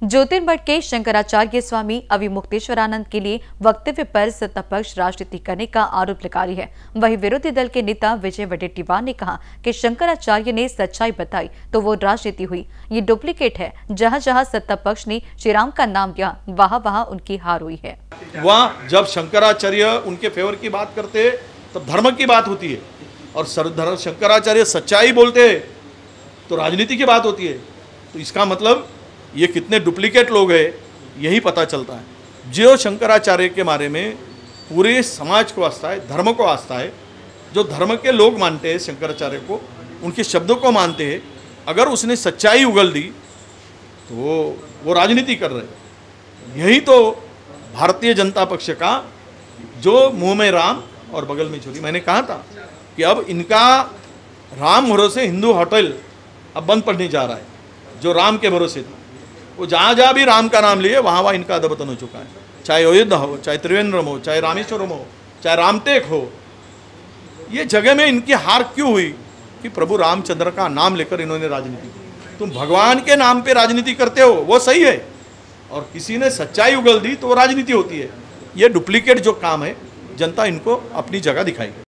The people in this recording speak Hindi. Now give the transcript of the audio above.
ज्योतिर्मठ के शंकराचार्य स्वामी अविमुक्तेश्वरानंद के लिए वक्तव्य पर सत्तापक्ष राजनीति करने का आरोप लगा रही है। वहीं विरोधी दल के नेता विजय वडेट्टीवार ने कहा कि शंकराचार्य ने सच्चाई बताई तो वो राजनीति हुई। ये डुप्लीकेट है। जहां जहां सत्तापक्ष ने श्री राम का नाम लिया वहां वहां उनकी हार हुई है। वहाँ जब शंकराचार्य उनके फेवर की बात करते तब धर्म की बात होती है, और शंकराचार्य सच्चाई बोलते तो राजनीति की बात होती है। तो इसका मतलब ये कितने डुप्लीकेट लोग हैं यही पता चलता है। जो शंकराचार्य के बारे में पूरे समाज को आस्था है, धर्म को आस्था है, जो धर्म के लोग मानते हैं शंकराचार्य को, उनके शब्दों को मानते हैं, अगर उसने सच्चाई उगल दी तो वो राजनीति कर रहे हैं। यही तो भारतीय जनता पक्ष का जो मुंह में राम और बगल में छुरी। मैंने कहा था कि अब इनका राम भरोसे हिंदू होटल अब बंद पड़ने जा रहा है। जो राम के भरोसे था वो जहाँ जहाँ भी राम का नाम लिए वहाँ वहाँ इनका अधपतन हो चुका है। चाहे अयोध्या हो, चाहे त्रिवेंद्रम हो, चाहे रामेश्वरम हो, चाहे रामटेक हो। ये जगह में इनकी हार क्यों हुई कि प्रभु रामचंद्र का नाम लेकर इन्होंने राजनीति की। तुम भगवान के नाम पे राजनीति करते हो वो सही है, और किसी ने सच्चाई उगल दी तो वो राजनीति होती है। ये डुप्लीकेट जो काम है जनता इनको अपनी जगह दिखाएगी।